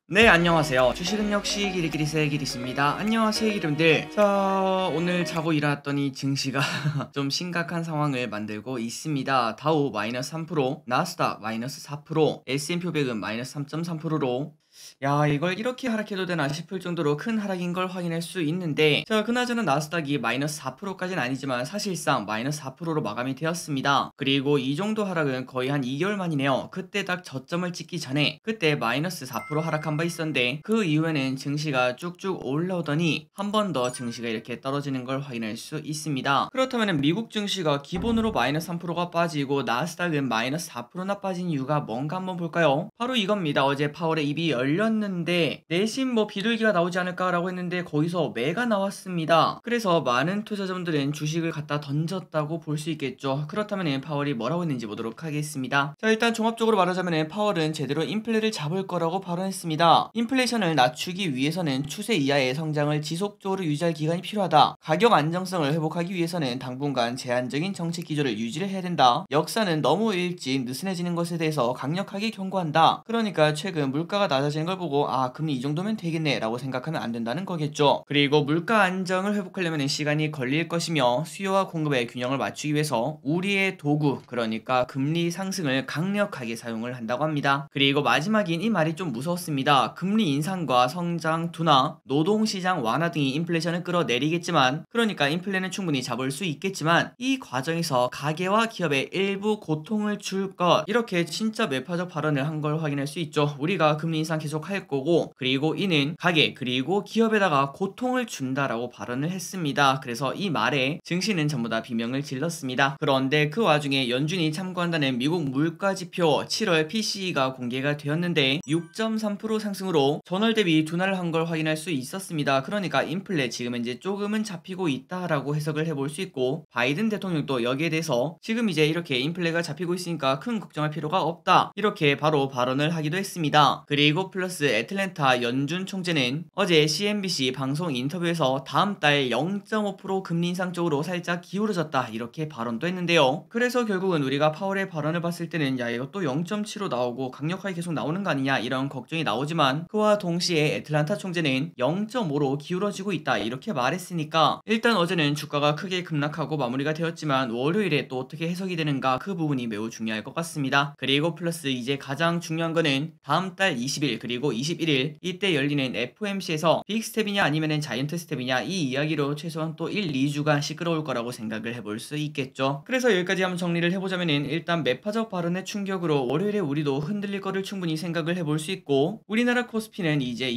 네, 안녕하세요. 주식은 역시 기리기리세 기리스입니다. 안녕하세요, 기름들. 자, 오늘 자고 일어났더니 증시가 좀 심각한 상황을 만들고 있습니다. 다우 마이너스 3%, 나스닥 마이너스 4%, S&P 500은 마이너스 3.3%로 야, 이걸 이렇게 하락해도 되나 싶을 정도로 큰 하락인 걸 확인할 수 있는데, 자, 그나저나 나스닥이 마이너스 4%까지는 아니지만 사실상 마이너스 4%로 마감이 되었습니다. 그리고 이 정도 하락은 거의 한 2개월 만이네요. 그때 딱 저점을 찍기 전에 그때 마이너스 4% 하락한 바 있었는데, 그 이후에는 증시가 쭉쭉 올라오더니 한 번 더 증시가 이렇게 떨어지는 걸 확인할 수 있습니다. 그렇다면 미국 증시가 기본으로 마이너스 3%가 빠지고 나스닥은 마이너스 4%나 빠진 이유가 뭔가 한번 볼까요? 바로 이겁니다. 어제 파월의 입이 열렸는데 내심 비둘기가 나오지 않을까라고 했는데 거기서 매가 나왔습니다. 그래서 많은 투자자분들은 주식을 갖다 던졌다고 볼 수 있겠죠. 그렇다면 파월이 뭐라고 했는지 보도록 하겠습니다. 자, 일단 종합적으로 말하자면 파월은 제대로 인플레를 잡을 거라고 발언했습니다. 인플레이션을 낮추기 위해서는 추세 이하의 성장을 지속적으로 유지할 기간이 필요하다. 가격 안정성을 회복하기 위해서는 당분간 제한적인 정책 기조를 유지를 해야 된다. 역사는 너무 일찍 느슨해지는 것에 대해서 강력하게 경고한다. 그러니까 최근 물가가 낮아지는 걸 보고 금리 이 정도면 되겠네 라고 생각하면 안 된다는 거겠죠. 그리고 물가 안정을 회복하려면 시간이 걸릴 것이며 수요와 공급의 균형을 맞추기 위해서 우리의 도구, 그러니까 금리 상승을 강력하게 사용을 한다고 합니다. 그리고 마지막인 이 말이 좀 무서웠습니다. 금리 인상과 성장 둔화, 노동시장 완화 등이 인플레이션을 끌어내리겠지만, 그러니까 인플레는 충분히 잡을 수 있겠지만 이 과정에서 가계와 기업에 일부 고통을 줄 것, 이렇게 진짜 매파적 발언을 한 걸 확인할 수 있죠. 우리가 금리 인상 계속 할 거고, 그리고 이는 가계 그리고 기업에다가 고통을 준다라고 발언을 했습니다. 그래서 이 말에 증시는 전부 다 비명을 질렀습니다. 그런데 그 와중에 연준이 참고한다는 미국 물가지표 7월 PCE가 공개가 되었는데 6.3% 상승으로 전월 대비 둔화를 한 걸 확인할 수 있었습니다. 그러니까 인플레 지금은 이제 조금은 잡히고 있다라고 해석을 해볼 수 있고, 바이든 대통령도 여기에 대해서 지금 이제 이렇게 인플레가 잡히고 있으니까 큰 걱정할 필요가 없다, 이렇게 바로 발언을 하기도 했습니다. 그리고 플러스 애틀랜타 연준 총재는 어제 CNBC 방송 인터뷰에서 다음 달 0.5% 금리 인상 쪽으로 살짝 기울어졌다, 이렇게 발언도 했는데요. 그래서 결국은 우리가 파월의 발언을 봤을 때는 야, 이것도 0.7로 나오고 강력하게 계속 나오는 거 아니냐 이런 걱정이 나오지만, 그와 동시에 애틀랜타 총재는 0.5로 기울어지고 있다, 이렇게 말했으니까 일단 어제는 주가가 크게 급락하고 마무리가 되었지만 월요일에 또 어떻게 해석이 되는가, 그 부분이 매우 중요할 것 같습니다. 그리고 플러스 이제 가장 중요한 거는 다음 달 20일 그리고 21일 이때 열리는 FOMC에서 빅스텝이냐 아니면은 자이언트 스텝이냐, 이 이야기로 최소한 또 1, 2주간 시끄러울 거라고 생각을 해볼 수 있겠죠. 그래서 여기까지 한번 정리를 해보자면은, 일단 매파적 발언의 충격으로 월요일에 우리도 흔들릴 거를 충분히 생각을 해볼 수 있고, 우리나라 코스피는 이제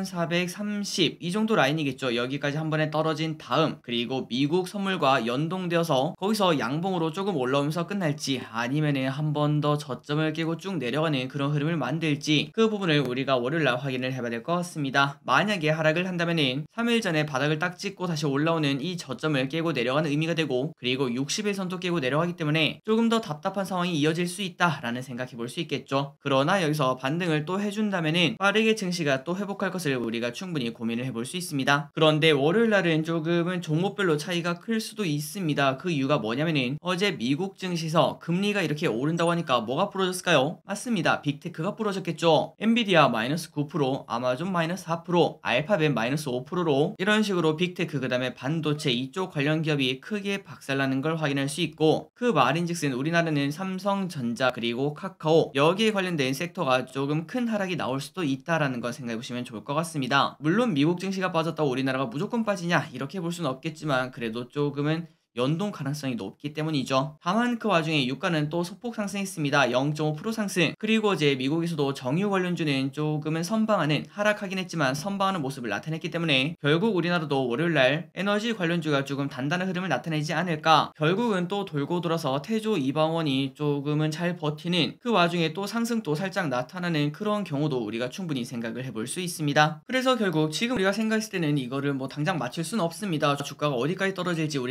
2430 이 정도 라인이겠죠. 여기까지 한 번에 떨어진 다음, 그리고 미국 선물과 연동되어서 거기서 양봉으로 조금 올라오면서 끝날지, 아니면은 한 번 더 저점을 깨고 쭉 내려가는 그런 흐름을 만들지, 그 부분을 우리가 월요일날 확인을 해봐야 될 것 같습니다. 만약에 하락을 한다면은 3일 전에 바닥을 딱 찍고 다시 올라오는 이 저점을 깨고 내려가는 의미가 되고, 그리고 60일선도 깨고 내려가기 때문에 조금 더 답답한 상황이 이어질 수 있다라는 생각해 볼 수 있겠죠. 그러나 여기서 반등을 또 해준다면은 빠르게 증시가 또 회복할 것을 우리가 충분히 고민을 해볼 수 있습니다. 그런데 월요일날은 조금은 종목별로 차이가 클 수도 있습니다. 그 이유가 뭐냐면은 어제 미국 증시에서 금리가 이렇게 오른다고 하니까 뭐가 부러졌을까요? 맞습니다. 빅테크가 부러졌겠죠. 엔비디아 마이너스 9%, 아마존 마이너스 4%, 알파벳 마이너스 5%로 이런 식으로 빅테크 그 다음에 반도체 이쪽 관련 기업이 크게 박살나는 걸 확인할 수 있고, 그 말인즉슨 우리나라는 삼성전자 그리고 카카오 여기에 관련된 섹터가 조금 큰 하락이 나올 수도 있다라는 걸 생각해 보시면 좋을 것 같습니다. 물론 미국 증시가 빠졌다고 우리나라가 무조건 빠지냐 이렇게 볼 수는 없겠지만, 그래도 조금은 연동 가능성이 높기 때문이죠. 다만 그 와중에 유가는 또 소폭 상승했습니다. 0.5% 상승. 그리고 이제 미국에서도 정유 관련주는 조금은 선방하는, 하락하긴 했지만 선방하는 모습을 나타냈기 때문에 결국 우리나라도 월요일날 에너지 관련주가 조금 단단한 흐름을 나타내지 않을까. 결국은 또 돌고 돌아서 태조 이방원이 조금은 잘 버티는, 그 와중에 또 상승도 살짝 나타나는 그런 경우도 우리가 충분히 생각을 해볼 수 있습니다. 그래서 결국 지금 우리가 생각했을 때는 이거를 당장 맞출 수는 없습니다. 주가가 어디까지 떨어질지 우리가 알 수는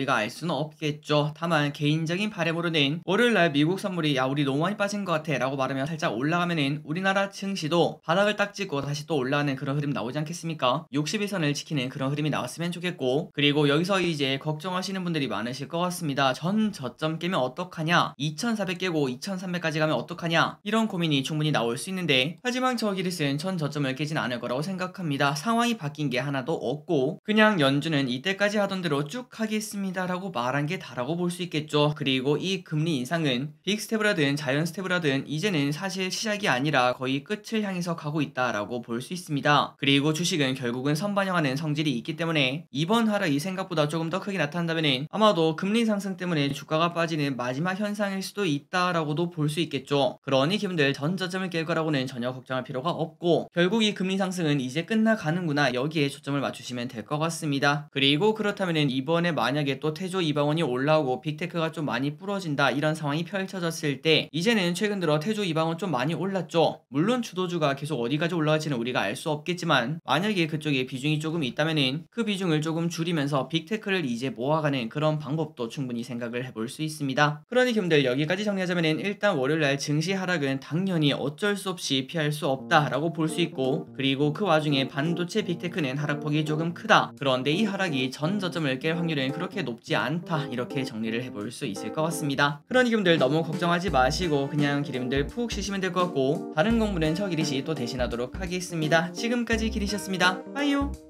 수는 없겠죠. 다만 개인적인 바람으로는 월요일날 미국 선물이 야 우리 너무 많이 빠진 것 같아 라고 말하면 살짝 올라가면은 우리나라 증시도 바닥을 딱 찍고 다시 또 올라가는 그런 흐름 나오지 않겠습니까? 60일선을 지키는 그런 흐름이 나왔으면 좋겠고, 그리고 여기서 이제 걱정하시는 분들이 많으실 것 같습니다. 전 저점 깨면 어떡하냐, 2400 깨고 2300까지 가면 어떡하냐, 이런 고민이 충분히 나올 수 있는데, 하지만 저 기리스는 전 저점을 깨진 않을 거라고 생각합니다. 상황이 바뀐 게 하나도 없고 그냥 연준은 이때까지 하던 대로 쭉 하겠습니다 라고 말한 게 다라고 볼 수 있겠죠. 그리고 이 금리 인상은 빅스텝이라든 자이언 스텝이라든 이제는 사실 시작이 아니라 거의 끝을 향해서 가고 있다라고 볼 수 있습니다. 그리고 주식은 결국은 선반영하는 성질이 있기 때문에 이번 하락이 생각보다 조금 더 크게 나타난다면 아마도 금리 상승 때문에 주가가 빠지는 마지막 현상일 수도 있다라고도 볼 수 있겠죠. 그러니 기분들 전 저점을 깰 거라고는 전혀 걱정할 필요가 없고, 결국 이 금리 상승은 이제 끝나가는구나, 여기에 초점을 맞추시면 될 것 같습니다. 그리고 그렇다면 이번에 만약에 또 태조 이방원이 올라오고 빅테크가 좀 많이 부러진다, 이런 상황이 펼쳐졌을 때 이제는 최근 들어 태조 이방원 좀 많이 올랐죠. 물론 주도주가 계속 어디까지 올라갈지는 우리가 알 수 없겠지만 만약에 그쪽에 비중이 조금 있다면은 그 비중을 조금 줄이면서 빅테크를 이제 모아가는 그런 방법도 충분히 생각을 해볼 수 있습니다. 그러니 기분들 여기까지 정리하자면은 일단 월요일날 증시 하락은 당연히 어쩔 수 없이 피할 수 없다라고 볼 수 있고, 그리고 그 와중에 반도체 빅테크는 하락폭이 조금 크다. 그런데 이 하락이 전 저점을 깰 확률은 그렇게 높지 않다, 이렇게 정리를 해볼 수 있을 것 같습니다. 그러니 기분들 너무 걱정하지 마시고 그냥 기름들 푹 쉬시면 될 것 같고, 다른 공부는 저 기리시 또 대신하도록 하겠습니다. 지금까지 기리셨습니다. 빠이요.